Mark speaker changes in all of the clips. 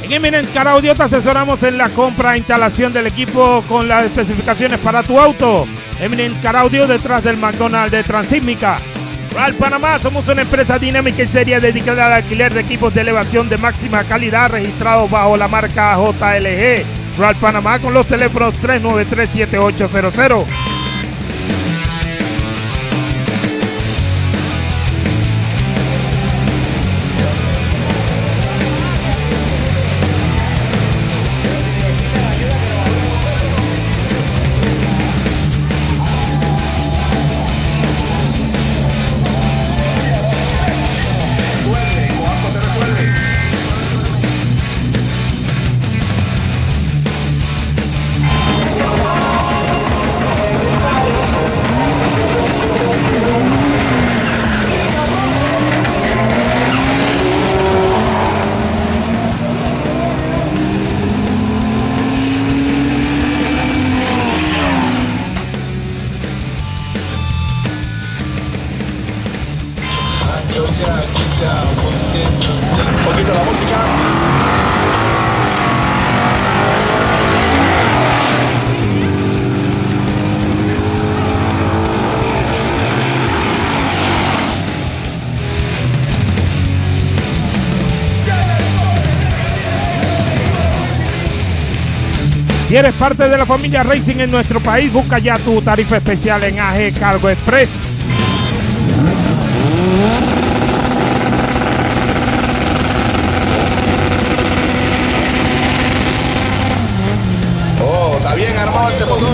Speaker 1: En Eminent Car Audio te asesoramos en la compra e instalación del equipo con las especificaciones para tu auto. Eminent Car Audio, detrás del McDonald's de Transísmica. RAL Panamá, somos una empresa dinámica y seria dedicada al alquiler de equipos de elevación de máxima calidad registrados bajo la marca JLG. RAL Panamá con los teléfonos 393-7800.
Speaker 2: Un poquito la música.
Speaker 1: Si eres parte de la familia Racing en nuestro país, busca ya tu tarifa especial en AG Cargo Express.
Speaker 2: Oh, está bien armado ese motor.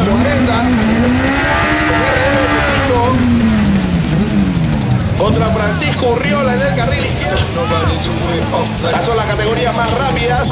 Speaker 2: Contra Francisco Urriola en el carril izquierdo. Estas son las categorías más rápidas.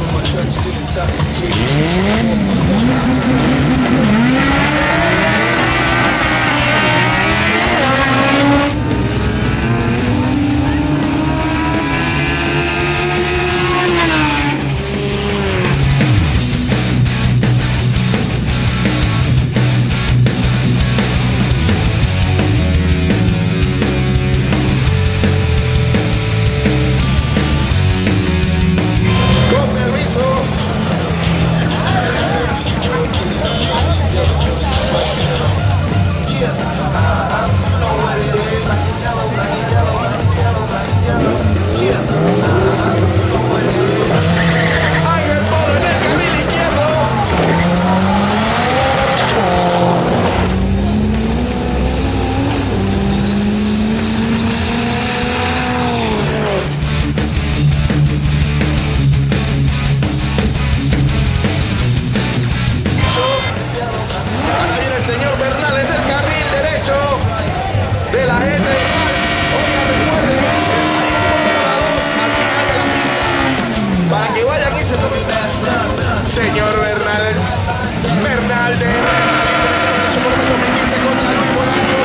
Speaker 2: Señor Bernal de su momento 2015 contra Luis Bolaños.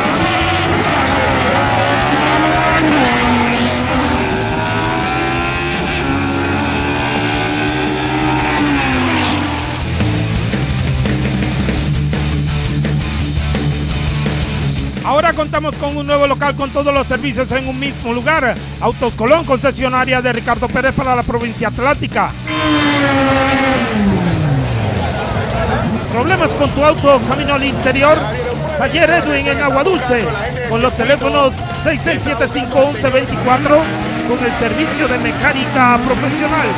Speaker 1: Ahora contamos con un nuevo local con todos los servicios en un mismo lugar. Autos Colón, concesionaria de Ricardo Pérez para la provincia atlántica. ¿Problemas con tu auto camino al interior? Taller Edwin en Agua Dulce, con los teléfonos 66751124, con el servicio de mecánica profesional.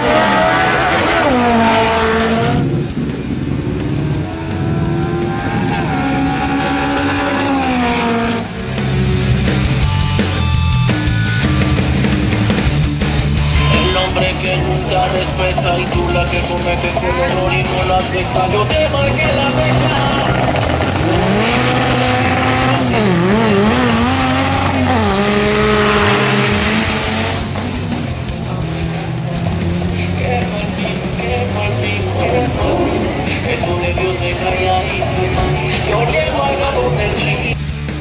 Speaker 3: Que nunca respeta y tú la que cometes el error y no lo acepta. Yo te marqué la fecha. Qué faltín, que tu nervio se calla y yo llego al lado del chiquito.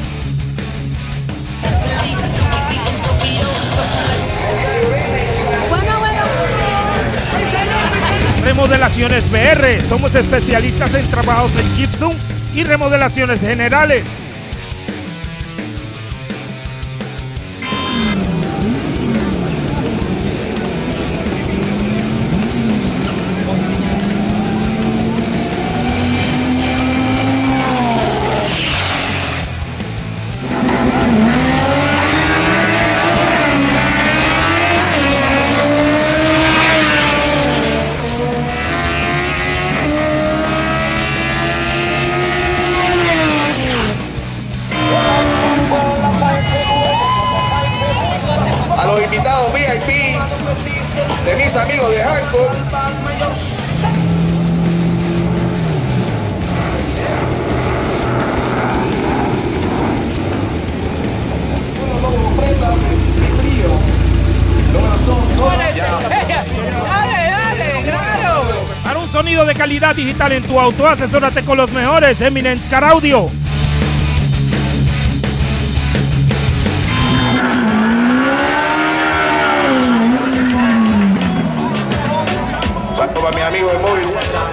Speaker 1: Remodelaciones BR, somos especialistas en trabajos en gypsum y remodelaciones generales.
Speaker 2: de mis amigos de Hancock.
Speaker 1: Para un sonido de calidad digital en tu auto, asesórate con los mejores Eminent Car Audio.
Speaker 2: Saludos para mi amigo de móvil.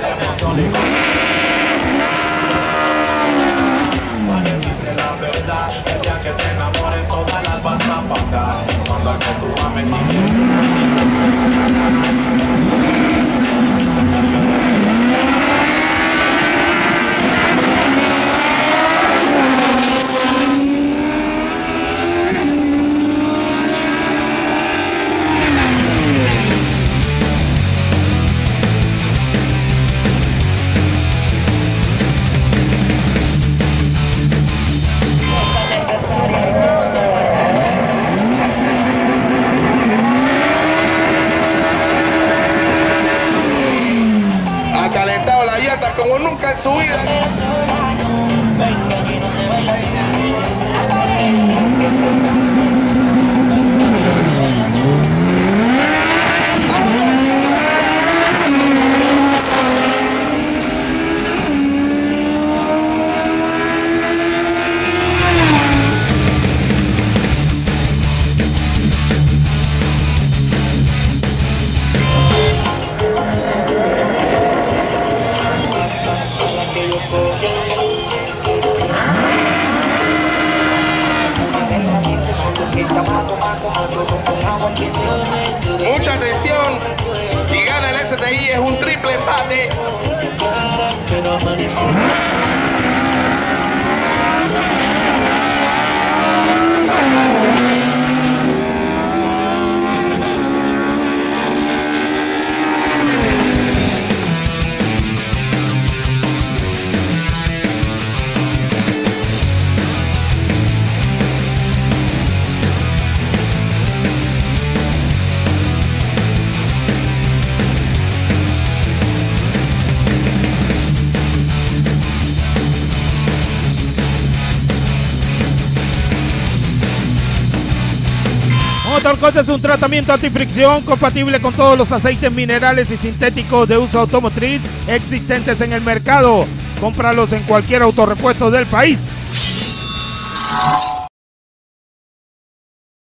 Speaker 2: Como nunca en su vida. Mucha atención, si gana el STI es un triple empate.
Speaker 1: Motorcoat es un tratamiento antifricción compatible con todos los aceites minerales y sintéticos de uso automotriz existentes en el mercado. Cómpralos en cualquier autorepuesto del país.